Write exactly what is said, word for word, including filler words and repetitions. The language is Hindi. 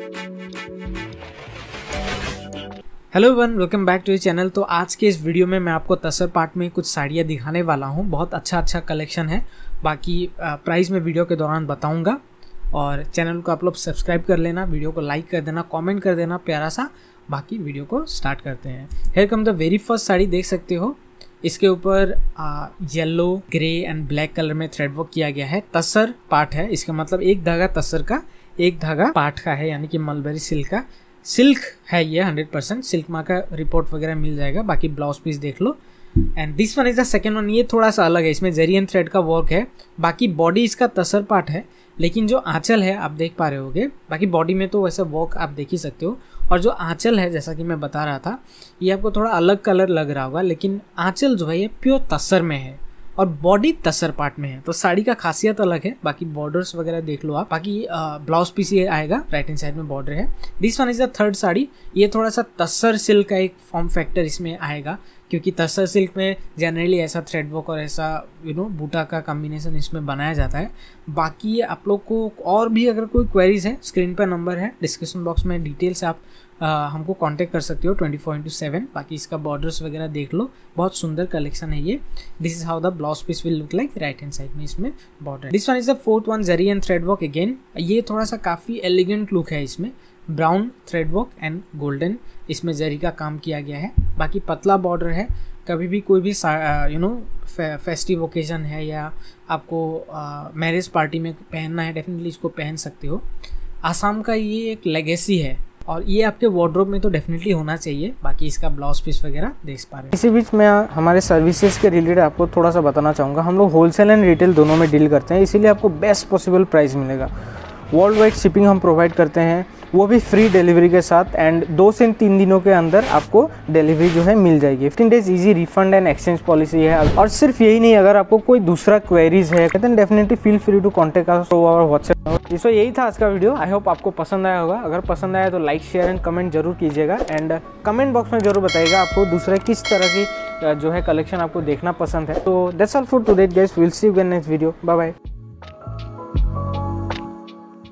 Hello everyone, welcome back to the channel. तो आज के इस वीडियो में मैं आपको तसर पार्ट में कुछ साड़ियाँ दिखाने वाला हूँ। बहुत अच्छा अच्छा कलेक्शन है। बाकी प्राइस में वीडियो के दौरान बताऊँगा। और चैनल को आप लोग सब्सक्राइब कर लेना, वीडियो को लाइक कर देना, कमेंट कर देना प्यारा सा। बाकी वीडियो को स्टार्ट करते हैं। Here come the very first sari देख सकते हो। इसके ऊपर yellow, grey and black colour में थ्रेड वर्क किया गया है। तसर पार्ट है, इसका मतलब एक धागा तसर का, एक धागा पार्ट का है, यानी कि मलबरी सिल्क का। सिल्क है ये हंड्रेड परसेंट। सिल्क माँ का रिपोर्ट वगैरह मिल जाएगा। बाकी ब्लाउज पीस देख लो। And this one is the second one. ये थोड़ा सा अलग है, इसमें जरी एंड थ्रेड का वर्क है। बाकी बॉडी इसका तसर पार्ट है, लेकिन जो आंचल है आप देख पा रहे होगे। बाकी बॉडी में तो वैसे वर्क आप देख ही सकते हो। और जो आंचल है, जैसा कि मैं बता रहा था, ये आपको थोड़ा अलग कलर लग रहा होगा, लेकिन आंचल जो है ये प्योर तसर में है और बॉडी तसर पार्ट में है। तो साड़ी का खासियत अलग है। बाकी बॉर्डर्स वगैरह देख लो आप। बाकी ब्लाउज पीस ये आएगा, राइट हैंड साइड में बॉर्डर है। This one is the third sari. ये थोड़ा सा तसर सिल्क का एक फॉर्म फैक्टर इसमें आएगा, क्योंकि तसर सिल्क में जनरली ऐसा थ्रेड वर्क और ऐसा यू नो बूटा का कॉम्बिनेशन इसमें बनाया जाता है। बाकी आप लोग को और भी अगर कोई क्वेरीज है, स्क्रीन पर नंबर है, डिस्क्रिप्शन बॉक्स में डिटेल्स आप आ, हमको कांटेक्ट कर सकते हो ट्वेंटी फोर इंटू सेवन। बाकी इसका बॉर्डर्स वगैरह देख लो, बहुत सुंदर कलेक्शन है ये। This is how the blouse piece will look like. Right hand side में इसमें border. This one is the fourth one, zari and thread work again. ये थोड़ा सा काफ़ी एलिगेंट लुक है इसमें। Brown thread work and golden इसमें जरी का काम किया गया है। बाकी पतला बॉर्डर है। कभी भी कोई भी यू नो फेस्टिव ओकेजन है या आपको मैरिज पार्टी में पहनना है, डेफिनेटली इसको पहन सकते हो। आसाम का ये एक लेगेसी है और ये आपके वार्डरोब में तो डेफिनेटली होना चाहिए। बाकी इसका ब्लाउज पीस वगैरह देख पा रहे हैं। इसी बीच मैं हमारे सर्विसेज के रिलेटेड आपको थोड़ा सा बताना चाहूँगा। हम लोग होलसेल एंड रिटेल दोनों में डील करते हैं, इसीलिए आपको बेस्ट पॉसिबल प्राइस मिलेगा। वर्ल्ड वाइड शिपिंग हम प्रोवाइड करते हैं, वो भी फ्री डिलीवरी के साथ। एंड दो से तीन दिनों के अंदर आपको डिलीवरी जो है मिल जाएगी। Fifteen days easy refund and exchange policy है। और सिर्फ यही नहीं, अगर आपको कोई दूसरा क्वेरीज है then definitely feel free to contact us through our WhatsApp. So यही था आज का वीडियो। आई होप आपको पसंद आया होगा। अगर पसंद आया तो लाइक, शेयर एंड कमेंट जरूर कीजिएगा। एंड कमेंट बॉक्स में जरूर बताइएगा आपको दूसरे किस तरह की जो है कलेक्शन आपको देखना पसंद है। तो that's all for today guys. Will see you in next video. Bye bye.